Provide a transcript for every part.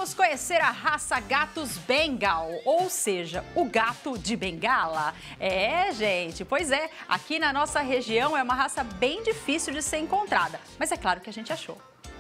Vamos conhecer a raça Gatos Bengal, ou seja, o gato de Bengala. É, gente, pois é, aqui na nossa região é uma raça bem difícil de ser encontrada, mas é claro que a gente achou.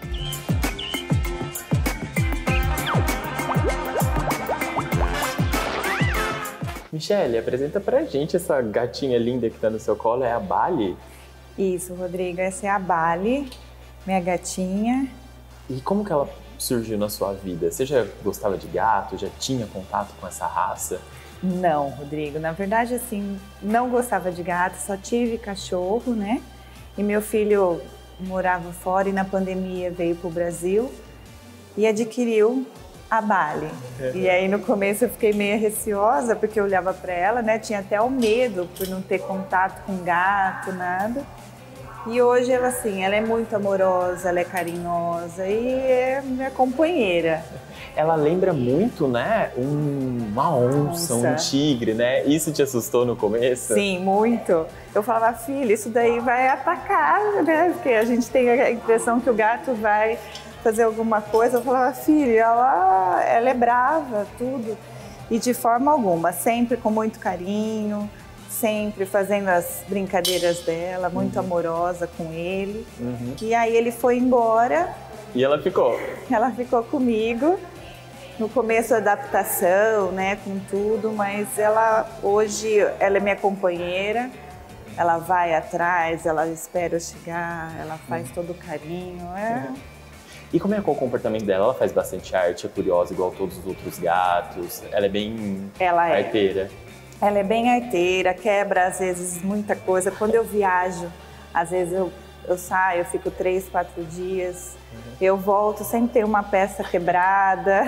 Michele, apresenta pra gente essa gatinha linda que tá no seu colo, é a Bali? Isso, Rodrigo, essa é a Bali, minha gatinha. E como que ela surgiu na sua vida? Você já gostava de gato, já tinha contato com essa raça? Não, Rodrigo, na verdade, assim, não gostava de gato, só tive cachorro, né? E meu filho morava fora e na pandemia veio pro Brasil e adquiriu a Bali. E aí no começo eu fiquei meio receosa porque eu olhava para ela, né? Tinha até o medo por não ter contato com gato, nada. E hoje ela assim, ela é muito amorosa, ela é carinhosa e é minha companheira. Ela lembra muito, né, uma onça, um tigre, né? Isso te assustou no começo? Sim, muito. Eu falava, filha, isso daí vai atacar, né? Porque a gente tem a impressão que o gato vai fazer alguma coisa. Eu falava, filha, ela é brava, tudo. E de forma alguma, sempre com muito carinho, sempre fazendo as brincadeiras dela, muito amorosa com ele. E aí ele foi embora. E ela ficou? Ela ficou comigo. No começo, a adaptação, né, com tudo, mas hoje ela é minha companheira. Ela vai atrás, ela espera eu chegar, ela faz todo o carinho. E como é o comportamento dela? Ela faz bastante arte, é curiosa igual todos os outros gatos. Ela é bem arteira. Ela é bem arteira, quebra às vezes muita coisa. Quando eu viajo, às vezes eu saio, eu fico 3, 4 dias. Eu volto sem ter uma peça quebrada.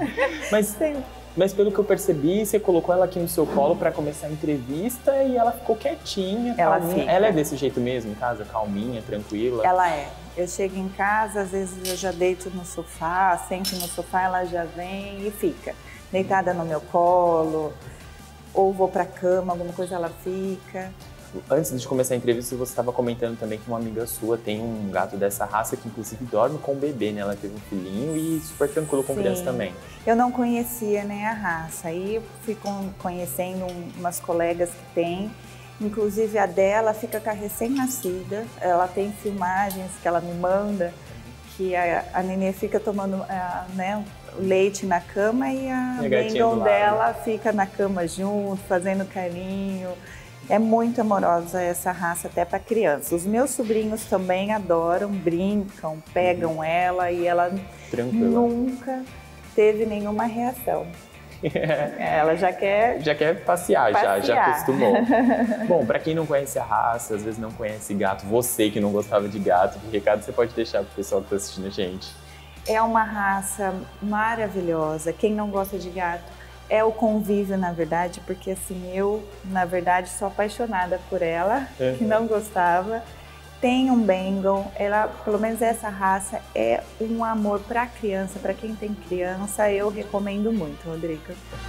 Mas pelo que eu percebi, você colocou ela aqui no seu colo para começar a entrevista e ela ficou quietinha, calminha. Ela é desse jeito mesmo em casa? Calminha, tranquila? Ela é. Eu chego em casa, às vezes eu já deito no sofá, sento no sofá, ela já vem e fica deitada no meu colo, ou vou pra cama, alguma coisa ela fica. Antes de começar a entrevista, você estava comentando também que uma amiga sua tem um gato dessa raça que inclusive dorme com o bebê, né? Ela teve um filhinho e super tranquilo com criança também. Eu não conhecia, né, a raça, aí eu fui conhecendo umas colegas que têm. Inclusive a dela fica com a recém-nascida, ela tem filmagens que ela me manda, que a nenê fica tomando né, leite na cama e a Bengal dela fica na cama junto, fazendo carinho. É muito amorosa essa raça até para criança. Os meus sobrinhos também adoram, brincam, pegam ela e ela nunca teve nenhuma reação. Ela já quer passear. Já acostumou. Bom, para quem não conhece a raça, às vezes não conhece gato, você que não gostava de gato, que recado você pode deixar pro pessoal que tá assistindo a gente? É uma raça maravilhosa. Quem não gosta de gato é o convívio, na verdade, porque assim, eu, na verdade, sou apaixonada por ela, que não gostava. Tem um Bengal, ela, pelo menos essa raça, é um amor para criança, para quem tem criança, eu recomendo muito, Rodrigo.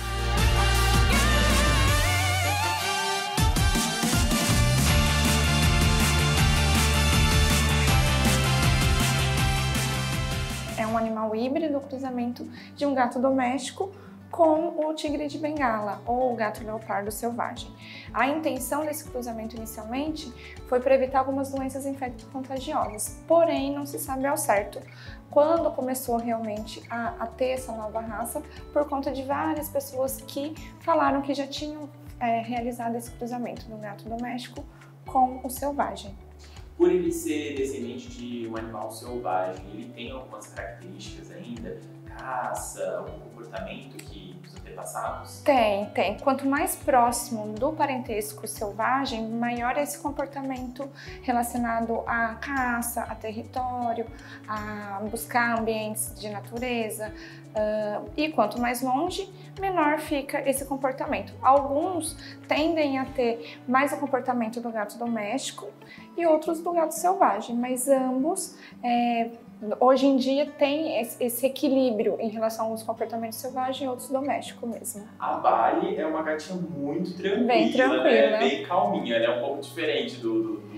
É um animal híbrido, cruzamento de um gato doméstico com o tigre de Bengala, ou o gato leopardo selvagem. A intenção desse cruzamento inicialmente foi para evitar algumas doenças infecto-contagiosas, porém não se sabe ao certo quando começou realmente a ter essa nova raça, por conta de várias pessoas que falaram que já tinham realizado esse cruzamento do gato doméstico com o selvagem. Por ele ser descendente de um animal selvagem, ele tem algumas características ainda? Caça, algum comportamento que os antepassados? Tem. Quanto mais próximo do parentesco selvagem, maior é esse comportamento relacionado à caça, a território, a buscar ambientes de natureza. E quanto mais longe, menor fica esse comportamento. Alguns tendem a ter mais o comportamento do gato doméstico e outros do gato selvagem, mas ambos hoje em dia tem esse equilíbrio em relação aos comportamentos selvagens e outros domésticos mesmo. A Bali é uma gatinha muito tranquila, bem tranquila, né? Bem calminha, ela é um pouco diferente dos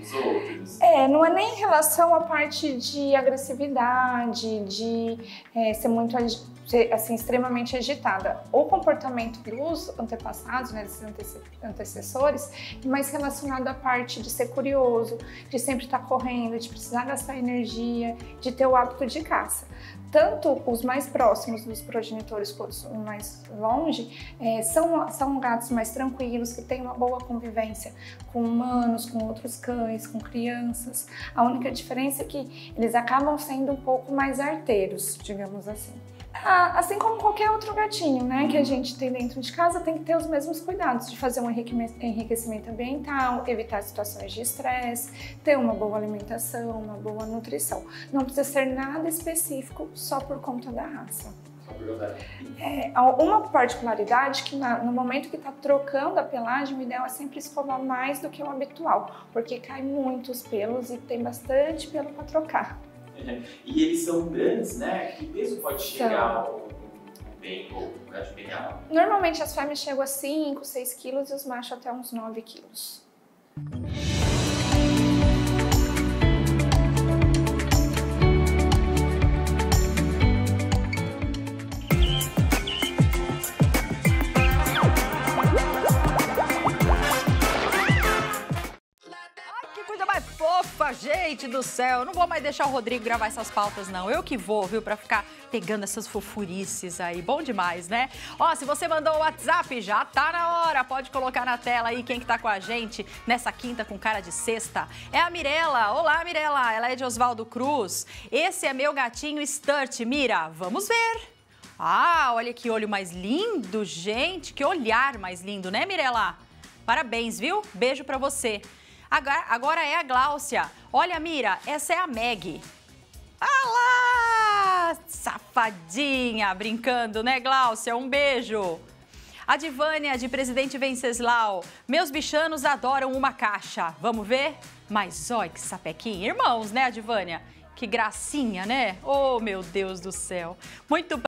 os outros? Não é nem em relação à parte de agressividade, de ser muito assim, extremamente agitada. O comportamento dos antepassados, né, desses antecessores, mais relacionado à parte de ser curioso, de sempre estar correndo, de precisar gastar energia, de ter o hábito de caça. Tanto os mais próximos dos progenitores quanto os mais longe são gatos mais tranquilos, que têm uma boa convivência com humanos, com outros cães, com crianças. A única diferença é que eles acabam sendo um pouco mais arteiros, digamos assim. Assim como qualquer outro gatinho, né, que a gente tem dentro de casa, tem que ter os mesmos cuidados de fazer um enriquecimento ambiental, evitar situações de estresse, ter uma boa alimentação, uma boa nutrição. Não precisa ser nada específico só por conta da raça. Uma particularidade que no momento que está trocando a pelagem, o ideal é sempre escovar mais do que o habitual, porque cai muitos pelos e tem bastante pelo para trocar. E eles são grandes, né? Que peso pode chegar um Bengal, um gato de Bengala? Normalmente as fêmeas chegam a 5, 6 quilos e os machos até uns 9 quilos. Fofa, gente do céu, eu não vou mais deixar o Rodrigo gravar essas pautas, não. Eu que vou, viu, pra ficar pegando essas fofurices aí. Bom demais, né? Ó, se você mandou o WhatsApp, já tá na hora. Pode colocar na tela aí quem que tá com a gente nessa quinta com cara de sexta. É a Mirella. Olá, Mirella. Ela é de Oswaldo Cruz. Esse é meu gatinho Sturt. Mira, vamos ver. Ah, olha que olho mais lindo, gente. Que olhar mais lindo, né, Mirella? Parabéns, viu? Beijo pra você. Agora é a Gláucia. Olha, Mira, essa é a Meg. Ah lá! Safadinha, brincando, né, Gláucia? Um beijo. A Divânia, de Presidente Venceslau. Meus bichanos adoram uma caixa. Vamos ver? Mas olha que sapequinha. Irmãos, né, a Divânia? Que gracinha, né? Oh, meu Deus do céu. Muito bem.